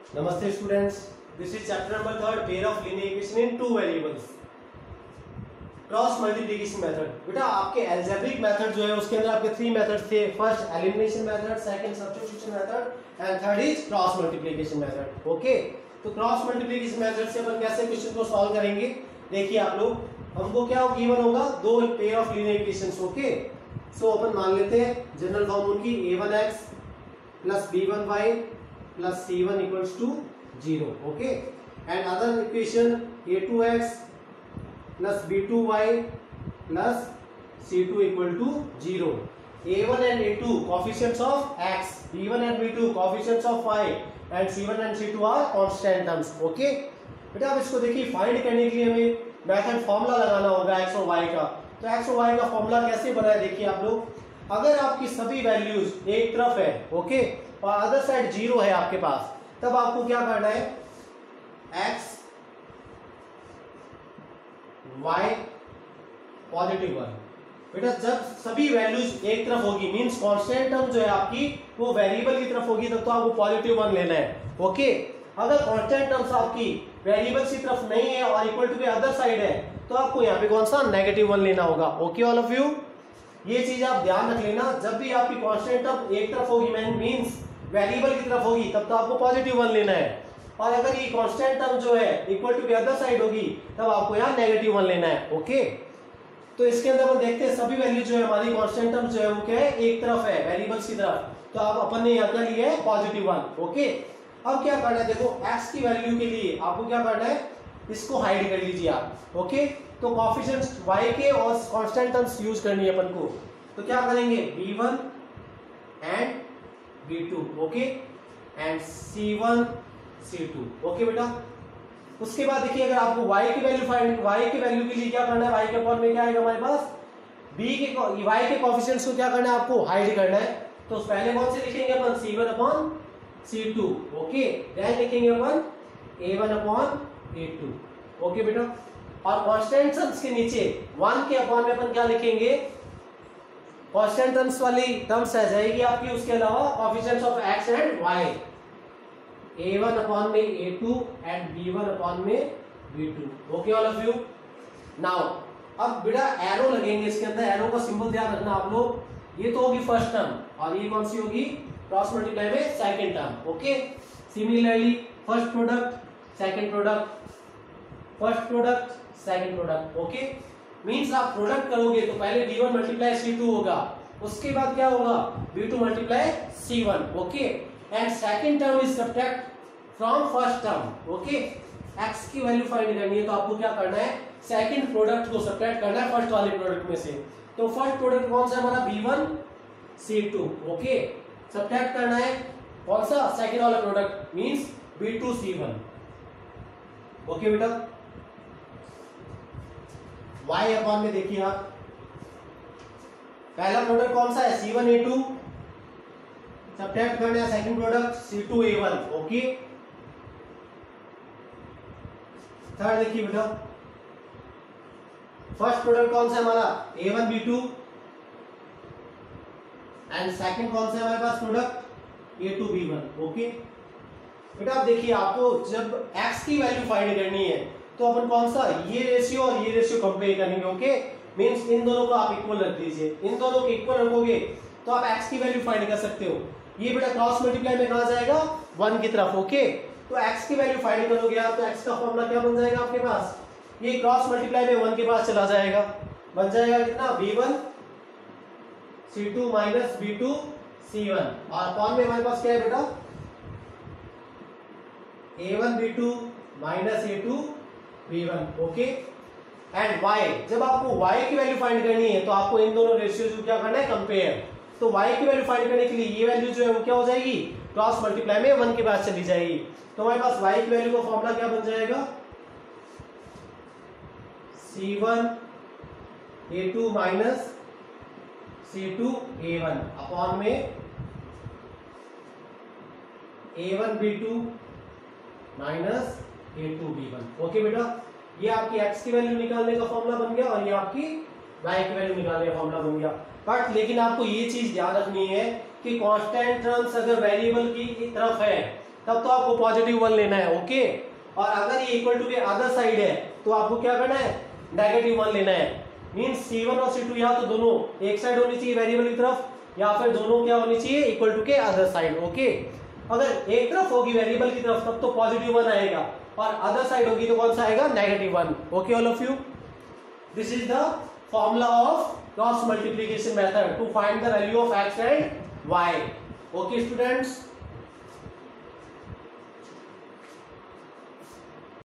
Namaste students. This is chapter number 3, pair of linear equation in two variables. Cross multiplication method. बेटा आपके algebraic method जो है उसके अंदर आपके 3 मेथड थे। First elimination method, second substitution method and third is cross multiplication method. Okay, तो cross multiplication method से अपन कैसे क्वेश्चन को सॉल्व करेंगे देखिए आप लोग। हमको क्या गिवन होगा, दो pair of linear equations. Okay, so अपन मान लेते हैं जनरल फॉर्म उनकी a1x plus b1y plus c1 equals to 0. Okay, and other equation a2x plus b2y plus c2 equal to 0. a1 and a2 coefficients of x, b1 and b2 coefficients of y, and c1 and c2 are constant terms. Okay, बेटा अब इसको देखिए find करने के लिए हमें method formula लगाना होगा x और y का। तो x और y का फॉर्मूला कैसे बना है देखिए आप लोग। अगर आपकी सभी वैल्यूज एक तरफ है ओके और अदर साइड 0 है आपके पास, तब आपको क्या करना है, x y पॉजिटिव 1। बेटा जब सभी वैल्यूज एक तरफ होगी मींस कांस्टेंट टर्म जो है आपकी वो वेरिएबल की तरफ होगी, तब तो आपको पॉजिटिव 1 लेना है। ओके, अगर कांस्टेंट टर्म्स आपकी वेरिएबल्स की तरफ नहीं है और इक्वल टू के अदर साइड है, तो आपको यहाँ पे कौन सा नेगेटिव 1 लेना होगा। ओके ऑल ऑफ यू, ये चीज आप ध्यान रख लेना। जब भी आपकी कांस्टेंट टर्म एक तरफ होगी मींस वेरिएबल की तरफ होगी, तब तो आपको पॉजिटिव 1 लेना है। और अगर ये कांस्टेंट टर्म जो है इक्वल टू की अदर साइड होगी, तब आपको यहाँ नेगेटिव 1 लेना है। ओके, तो इसके अंदर हम देखते हैं सभी वैल्यू जो है हमारी कांस्टेंट टर्म जो है वो क्या है, एक तरफ है वेरिएबल्स की तरफ, तो आप अपन ने यहाँ क्या लिया है, पॉजिटिव 1। ओके, अब क्या करना है देखो, x की वैल्यू के लिए आपको क्या करना है, इसको हाइड कर लीजिए आप। ओके, तो कोएफिशिएंट्स y के और कांस्टेंट टर्म्स यूज करनी है अपन को। तो क्या करेंगे, b1 and b2 okay and c1 c2। Okay बेटा, उसके बाद देखिए अगर आपको y की वैल्यू फाइंड, y की वैल्यू के लिए क्या करना है, y के फॉर्म में क्या आएगा हमारे पास, y के कोएफिशिएंट्स को क्या करना है, आपको हाइड करना है। तो पहले कौन से लिखेंगे अपन, c1 upon c2। Okay, then लिखेंगे अपन a1 अपॉन a2। ओके बेटा, और कांस्टेंट टर्म्स के नीचे 1 के अपॉन में अपन क्या लिखेंगे, कांस्टेंट टर्म्स वाली टर्म्स आ जाएगी आपकी, उसके अलावा coefficients of x and y, a1 upon में a2 एंड b1 अपॉन में b2। Okay all of you, now अब बेटा एरो लगेंगे इसके अंदर। एरो का सिंबल ध्यान रखना आप लोग। ये तो होगी फर्स्ट टर्म और ये कौन सी होगी, क्रॉस मल्टीप्लाई में second term. Okay, similarly first product second product, first product second product. Okay, means आप प्रोडक्ट करोगे तो पहले b1 मल्टीप्लाई c2 होगा, उसके बाद क्या होगा, b2 multiply c1। Okay, and second term is subtract from first term. Okay, x की वैल्यू फाइंड करनी है तो आपको क्या करना है, सेकंड प्रोडक्ट को सब्ट्रैक्ट करना है फर्स्ट वाले प्रोडक्ट में से। तो फर्स्ट प्रोडक्ट कौन सा है हमारा, b1 c2। ओके, सब्ट्रैक्ट करना है कौन सा, सेकंड वाला product means b2 c1। Okay बेटा, y अपॉन में देखिए आप, पहला प्रोडक्ट कौन सा है, c1 a2, सब्ट्रैक्ट करना है second product c2 a1। Okay, third देखिए बेटा, फर्स्ट प्रोडक्ट कौन सा है हमारा, a1 b2 एंड सेकंड कौन सा है हमारे पास प्रोडक्ट, a2 b1। ओके बेटा, अब देखिए आपको जब x की वैल्यू फाइंड करनी है तो अपन कौन सा, ये रेशियो और ये रेशियो कंपेयर करेंगे। ओके, मींस इन दोनों को आप इक्वल रख दीजिए, इन दोनों को इक्वल रखोगे तो आप x की वैल्यू फाइंड कर सकते हो। ये बेटा क्रॉस मल्टीप्लाई में कहां जाएगा, 1 की तरफ। ओके, तो x की वैल्यू फाइंड करोगे आप तो x का फॉर्मूला क्या बन जाएगा आपके पास, ये क्रॉस मल्टीप्लाई में 1 के पास चला जाएगा, बन जाएगा कितना, b1 c2 minus b2 c1। और अपॉन में हमारे पास क्या है बेटा, a1 b2 minus a2 b1। Okay, and y, जब आपको y की वैल्यू फाइंड करनी है तो आपको इन दोनों रेशियोज को क्या करना है, कंपेयर। तो y की वैल्यू फाइंड करने के लिए ये वैल्यू जो है वो क्या हो जाएगी, क्रॉस मल्टीप्लाई में 1 के बाद चली जाएगी। तो हमारे पास y की वैल्यू का फॉर्मूला क्या बन जाएगा, c1 a2 minus c2 a1 upon में a1 b2 minus a2 b1। Okay बेटा, ये आपकी x की वैल्यू निकालने का फॉर्मूला बन गया और ये आपकी y की वैल्यू निकालने का फॉर्मूला बन गया। बट लेकिन आपको ये चीज ध्यान रखनी है कि कांस्टेंट टर्म्स अगर वेरिएबल की तरफ है तब तो आपको पॉजिटिव 1 लेना है। ओके, और अगर ये इक्वल टू के अदर साइड है तो आपको क्या करना है, नेगेटिव 1 लेना है। मींस C1 और C2 या तो दोनों एक साइड होनी चाहिए वेरिएबल की तरफ, या फिर दोनों क्या होनी चाहिए, इक्वल टू के अदर साइड। ओके, अगर एक तरफ होगी वेरिएबल की तरफ तब तो पॉजिटिव 1 आएगा, और अदर साइड होगी तो कौन सा आएगा, negative 1। Okay all of you, this is the formula of cross multiplication method to find the value of x and y। Okay students.